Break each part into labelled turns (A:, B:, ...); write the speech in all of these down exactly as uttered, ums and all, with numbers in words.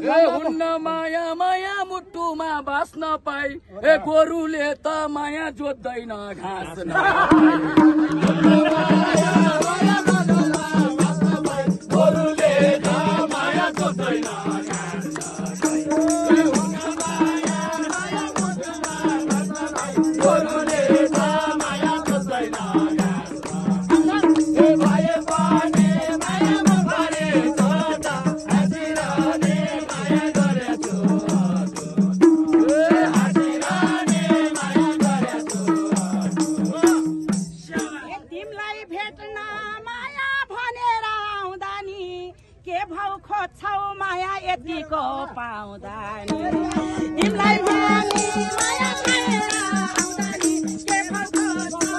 A: हुन्न माया माया मुटुमा बाँच्न पाइ ए गोरुले त माया जोत्दैन घाँस गोरुले त माया जोत्दैन
B: माया यतिको पाउँदा नि तिमीलाई माया माया गरेर आउँदा नि के भाउ खोज्छौ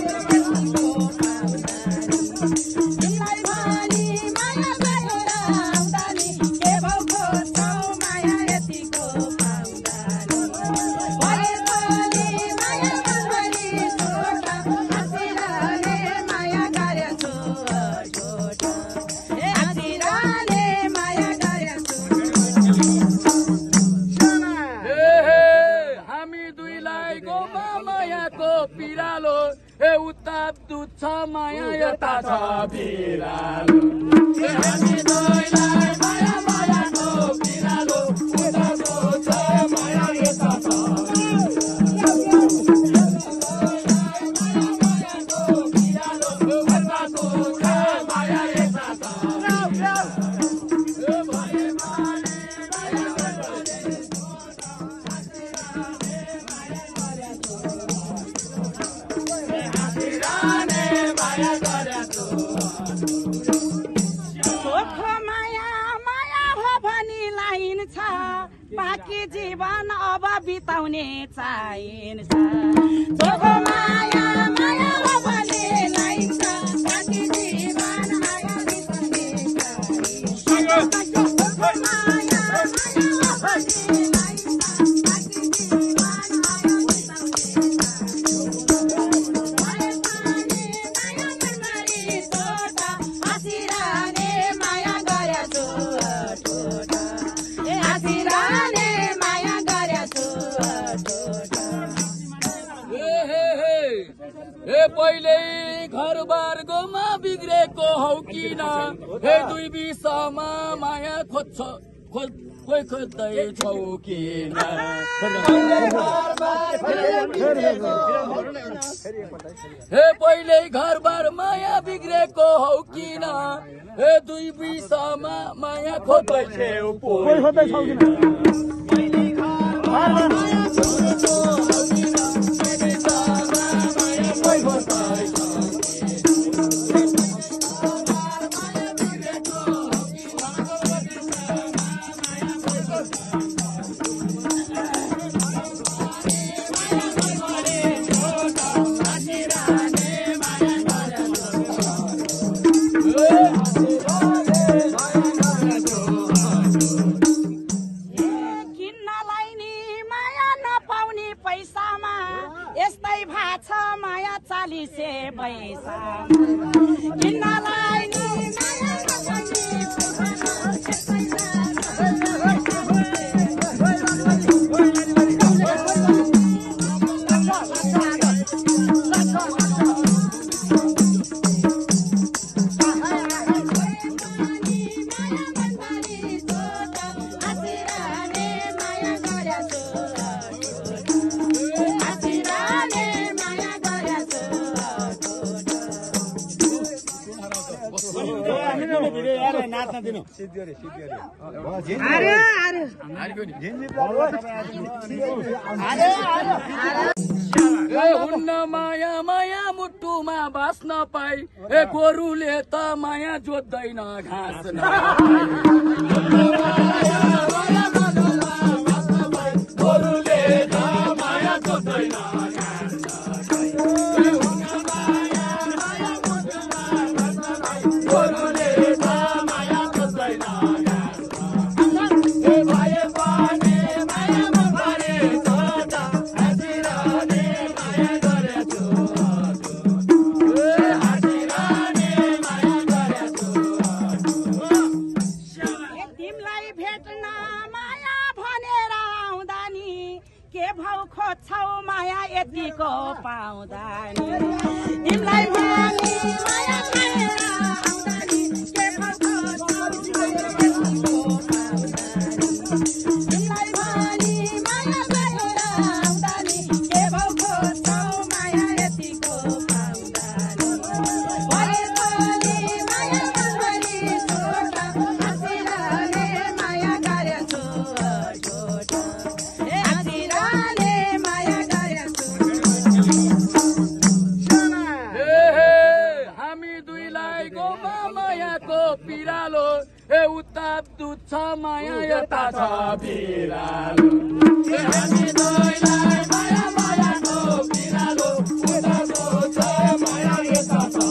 B: तिमीलाई माया माया गरेर आउँदा नि के भाउ खोज्छौ माया यतिको पाउँदा नि भए पनि माया गरी छोटा हाँसिरहने माया गरेछु छोटा ए हाँसिरहने माया
A: पिरालो ए उताप दुध छ माया यता छ बिरालो हामी दुईलाई माया मायाको पिरालो उताप दुध छ माया यता छ
B: बाँकी जीवन अब बिताउने चाहिन्छ जोको माया माया हो भने लाइन्छ बाँकी जीवन माया बिताउने चाहिन्छ जोको माया माया हो भने लाइन्छ बाँकी जीवन माया बिताउने चाहिन्छ हाँसिरहने माया गरेछु छोटा ए हाँसिरहने माया गरेछु छोटा
A: ए पहिले घरबार गोमा बिग्रेको हौ किन हे दुई बिसमा माया खोज्छ खोइ खोज्दैछौ किन हे पहिले घरबार माया बिग्रेको हौ किन हे दुई बिसमा माया खोज्दैछौ
B: यस्तै भाछ माया चालिसे पैसा किन्नलाई नि माया नपाउने
A: हुन्न माया माया मुटुमा बाँच्न पाइ ए गोरुले त माया जोत्दैन घाँस गोरुले त माया जोत्दैन
B: के भाउ खोज्छौ माया यतिको पाउँदा नि तिमीलाई मानी माया खाएर आउँदा नि के भाउ खोज्छौ तिमीलाई मानी माया खाएर आउँदा नि के भाउ खोज्छौ माया यतिको पाउँदा नि भए पनि माया गरी छोड हाँसिरहने माया गरेछु छोड हाँसिरहने माया गरेछु
A: हामी दुईलाई गोमा मायाको पिरालो ए उताप दुध छ माया यता छ बिरालो हामी दुईलाई माया मायाको पिरालो उताप दुध छ माया यता छ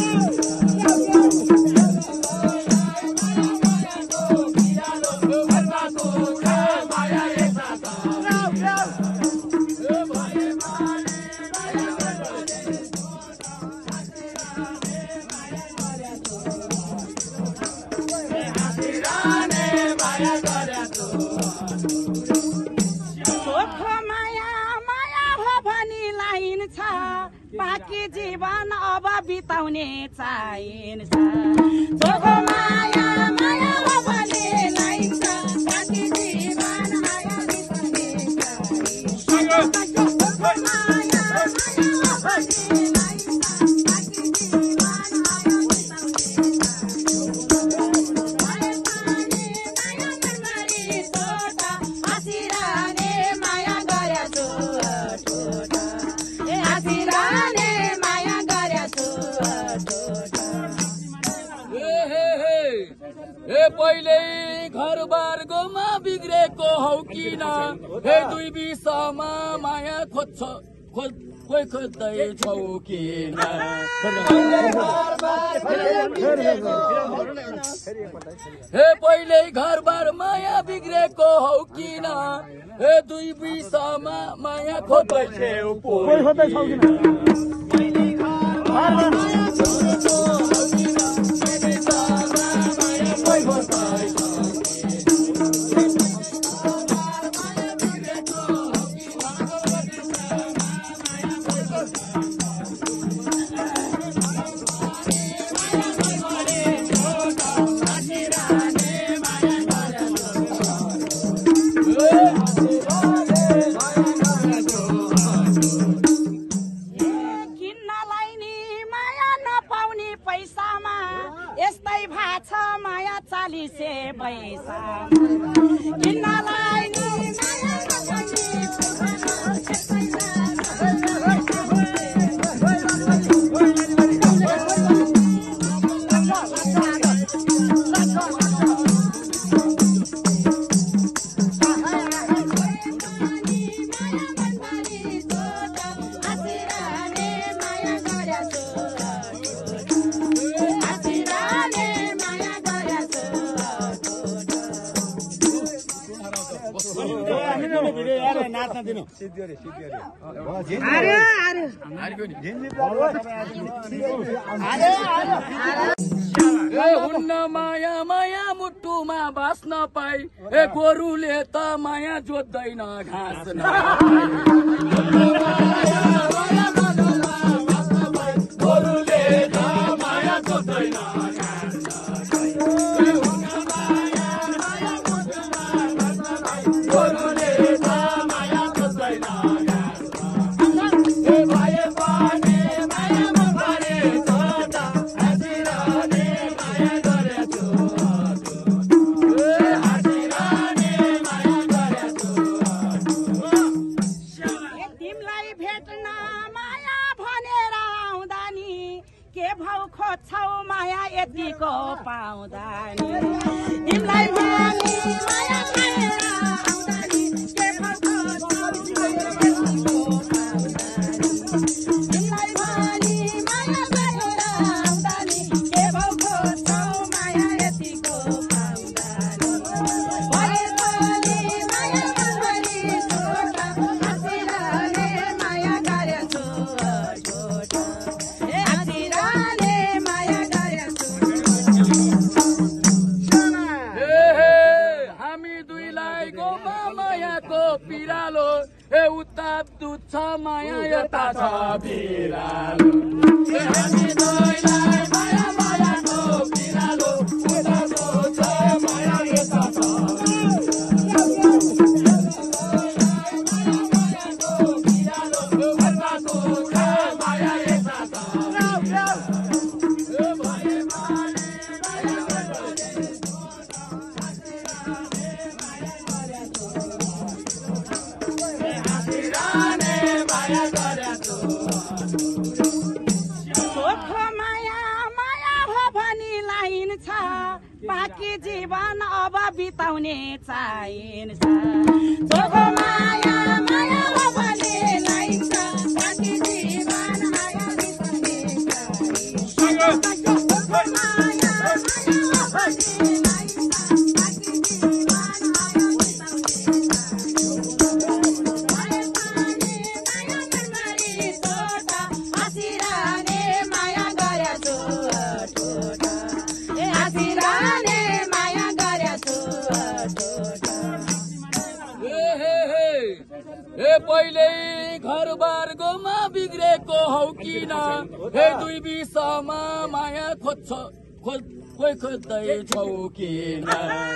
B: बाँकी जीवन अब बिताउने चाहिन्छ जोको माया माया हो भने लाइन्छ बाँकी जीवन माया बिताउने चाहिन्छ जोको माया माया हो भने लाइन्छ बाँकी जीवन माया बिताउने चाहिन्छ हाँसिरहने माया गरेछु छोड हाँसिरहने माया गरेछु
A: ए पहिले घरबार गोमा बिग्रेको हौ किन हे दुई बिसमा माया खोज्छ खोइ खोज्दैछौ किन हे पहिले घरबार माया बिग्रेको हौ किन हे दुई बिसमा माया खोज्दैछौ
B: पैसामा यस्तै भाछ माया चालिसे पैसा किन्नलाई नि माया नपाउने
A: हुन्न माया माया मुटुमा बाँच्न पाइ ए गोरुले त माया जोत्दैन घाँस गोरुले त माया जोत्दैन
B: तिमीलाई भेट्न
A: पहिल्यै गोमा मायाको पिरालो ए उताप दुध छ माया यता छ बिरालो हामी दुईलाई माया मायाको पिरालो उताको छ माया यता छ
B: बाँकी जीवन अब बिताउने चाहिन्छ जोको माया माया हो भने लाइन्छ बाँकी जीवन माया बिताउने चाहिन्छ माया माया हो भने लाइन्छ बाँकी जीवन माया बिताउने
A: पहिले घरबार गोमा बिग्रेको हौ किन हे दुई बिसमा माया खोज्छ खोइ खोज्दैछौ किन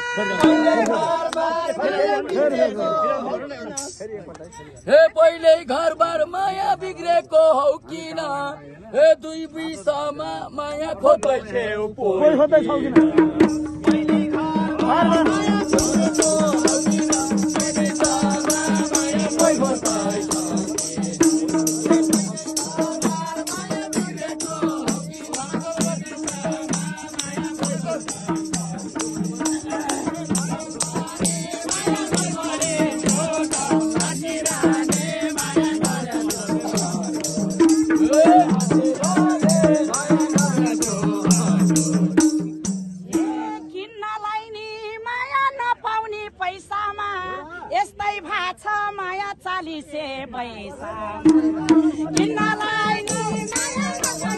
A: हे पहिले घरबार माया बिग्रेको हौ किन हे दुई बिसमा माया खोज्दैछौ
B: चालिसे पैसा किन्नलाई नि माया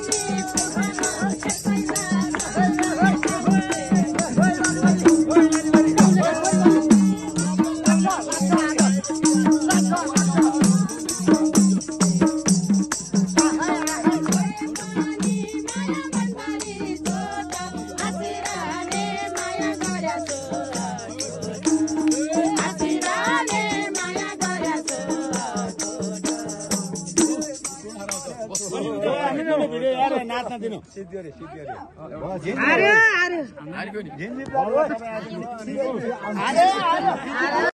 C: नाच्न दिनु सिद्धियो रे सिद्धियो रे
B: अरे अरे
C: अरे